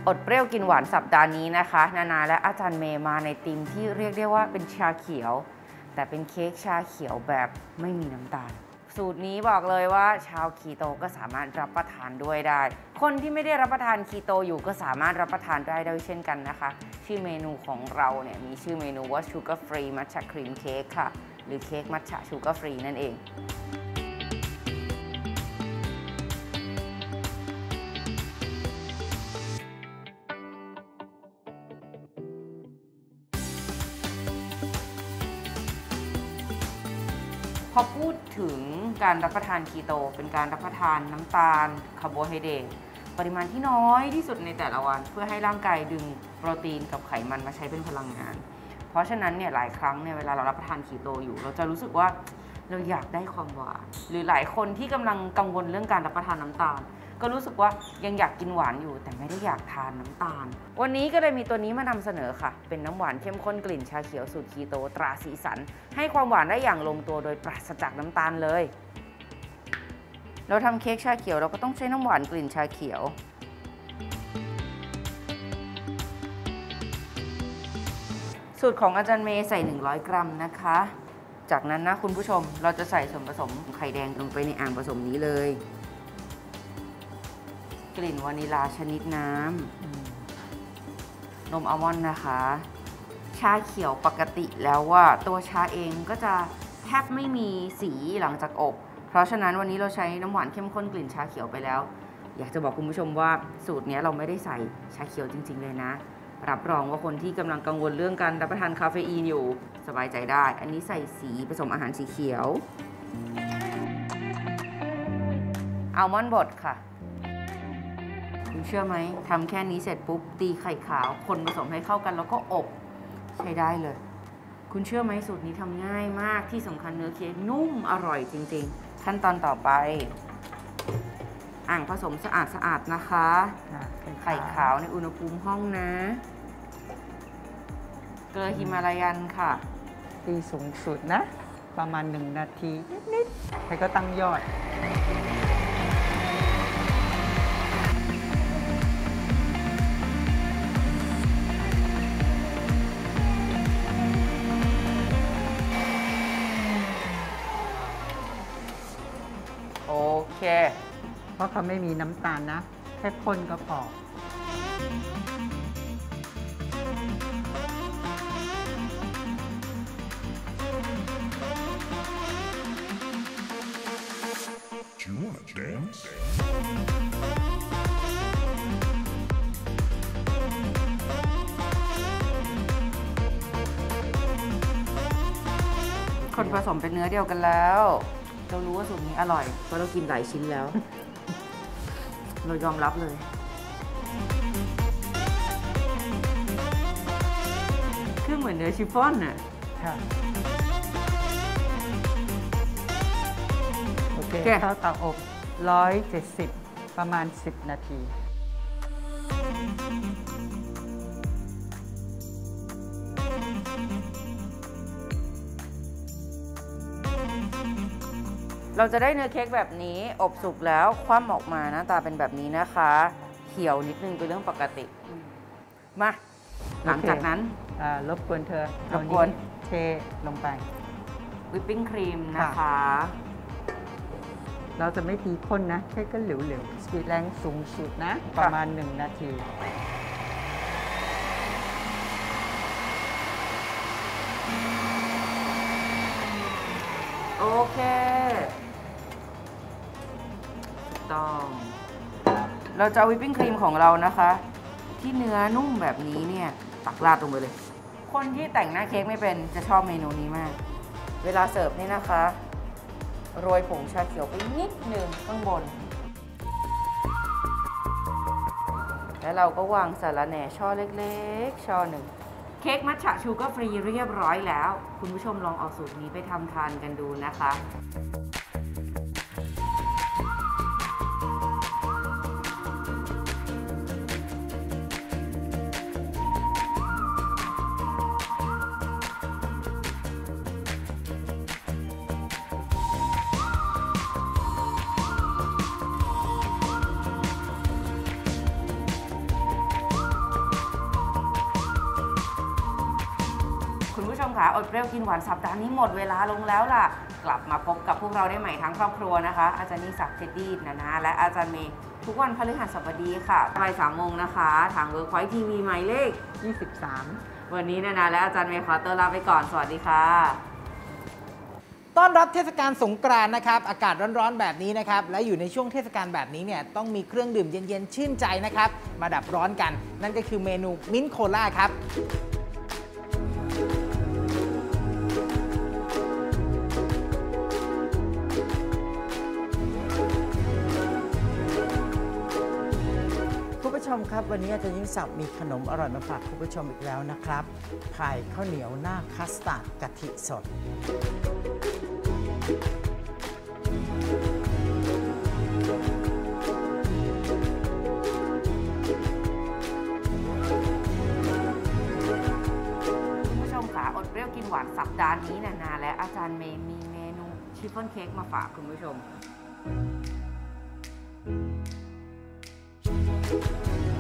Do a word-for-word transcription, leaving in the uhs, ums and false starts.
อดเปรี้ยวกินหวานสัปดาห์นี้นะคะนานาและอาจารย์เมย์มาในธีมที่เรียกได้ว่าเป็นชาเขียวแต่เป็นเค้กชาเขียวแบบไม่มีน้ำตาลสูตรนี้บอกเลยว่าชาวคีโตก็สามารถรับประทานด้วยได้คนที่ไม่ได้รับประทานคีโตอยู่ก็สามารถรับประทานได้ด้วยเช่นกันนะคะชื่อเมนูของเราเนี่ยมีชื่อเมนูว่า Sugar Free Matcha Cream Cake ค่ะหรือเค้กมัทฉะ Sugar Free นั่นเองพอพูดถึงการรับประทานคีโตเป็นการรับประทานน้ำตาลคาร์โบไฮเดรตปริมาณที่น้อยที่สุดในแต่ละวันเพื่อให้ร่างกายดึงโปรตีนกับไขมันมาใช้เป็นพลังงานเพราะฉะนั้นเนี่ยหลายครั้งเนี่ยเวลาเรารับประทานคีโตอยู่เราจะรู้สึกว่าเราอยากได้ความหวานหรือหลายคนที่กำลังกังวลเรื่องการรับประทานน้ำตาลก็รู้สึกว่ายังอยากกินหวานอยู่แต่ไม่ได้อยากทานน้ำตาลวันนี้ก็เลยมีตัวนี้มานำเสนอค่ะเป็นน้ำหวานเข้มข้นกลิ่นชาเขียวสูตรคีโตตราสีสันให้ความหวานได้อย่างลงตัวโดยปราศจากน้ำตาลเลยเราทำเค้กชาเขียวเราก็ต้องใช้น้ำหวานกลิ่นชาเขียวสูตรของอาจารย์เมย์ใส่หนึ่งร้อยกรัมนะคะจากนั้นนะคุณผู้ชมเราจะใส่ส่วนผสมไข่แดงลงไปในอ่างผสมนี้เลยกลิ่นวานิลาชนิดน้ำนมอัลมอนด์นะคะชาเขียวปกติแล้วว่าตัวชาเองก็จะแทบไม่มีสีหลังจากอบเพราะฉะนั้นวันนี้เราใช้น้ำหวานเข้มข้นกลิ่นชาเขียวไปแล้วอยากจะบอกคุณผู้ชมว่าสูตรนี้เราไม่ได้ใส่ชาเขียวจริงๆเลยนะรับรองว่าคนที่กำลังกังวลเรื่องการรับประทานคาเฟอีนอยู่สบายใจได้อันนี้ใส่สีผสมอาหารสีเขียวอัลมอนด์บดค่ะคุณเชื่อไหมทำแค่นี้เสร็จปุ๊บตีไข่ขาวคนผสมให้เข้ากันแล้วก็อบใช้ได้เลยคุณเชื่อไหมสูตรนี้ทำง่ายมากที่สำคัญเนื้อเค้กนุ่มอร่อยจริงๆขั้นตอนต่อไปอ่างผสมสะอาดสะอาดนะคะไข่ขาวในอุณหภูมิห้องนะเกลือฮิมาลายันค่ะตีสูงสุดนะประมาณหนึ่งนาทีนิดๆใครก็ตั้งยอดโอเคเพราะเขาไม่มีน้ำตาลนะแค่ข้นก็พอคนผสมเป็นเนื้อเดียวกันแล้วเรารู้ว่าสูตรนี้อร่อยเพราะเรากินหลายชิ้นแล้ว เรายอมรับเลยคือเหมือนเนื้อชิฟฟ่อนน่ะค่ะโอเคเข้าเตาอบหนึ่งร้อยเจ็ดสิบประมาณสิบนาทีเราจะได้เนื้อเค้กแบบนี้อบสุกแล้วคว่ำออกมาหน้าตาเป็นแบบนี้นะคะเขียวนิดนึงเป็นเรื่องปกติมาหลังจากนั้นรบกวนเธอรบกวนเทลงไปวิปปิ้งครีมนะคะเราจะไม่ตีข้นนะแค่ก็เหลวๆสปีดแรงสูงสุดนะประมาณหนึ่งนาทีโอเคต้องเราจะเอาวิปปิ้งครีมของเรานะคะที่เนื้อนุ่มแบบนี้เนี่ยตักราดลงไปเลยคนที่แต่งหน้าเค้กไม่เป็นจะชอบเมนูนี้มากเวลาเสิร์ฟนี่นะคะโรยผงชาเขียวไปนิดหนึ่งข้างบนแล้วเราก็วางสาระแหน่ช่อเล็กๆช่อหนึ่งเค้กมัทฉะชูการ์ฟรีเรียบร้อยแล้วคุณผู้ชมลองเอาสูตรนี้ไปทำทานกันดูนะคะค่ะอดเปรี้ยวกินหวานสัปดาห์นี้หมดเวลาลงแล้วล่ะกลับมาพบกับพวกเราได้ใหม่ทั้งครอบครัวนะคะอาจารย์นิสักเจดดี้นานาและอาจารย์เมย์ทุกวันพฤหัสบดีค่ะบ่ายสามโมงนะคะทางเวิร์กพอยท์ทีวีหมายเลขยี่สิบสามวันนี้นานาและอาจารย์เมย์ขอตัวลาไปก่อนสวัสดีค่ะต้อนรับเทศกาลสงกรานต์นะครับอากาศร้อนๆแบบนี้นะครับและอยู่ในช่วงเทศกาลแบบนี้เนี่ยต้องมีเครื่องดื่มเย็นๆชื่นใจนะครับมาดับร้อนกันนั่นก็คือเมนูมิ้นท์โคล่าครับคุณผู้ชมครับวันนี้อาจารย์ยิ่งศักดิ์มีขนมอร่อยมาฝากคุณผู้ชมอีกแล้วนะครับพายข้าวเหนียวหน้าคัสตาร์ดกะทิสดอดเปรี้ยวกินหวานสัปดาห์นี้นานาและอาจารย์เมย์มีเมนูชิฟฟ่อนเค้กมาฝากคุณผู้ชม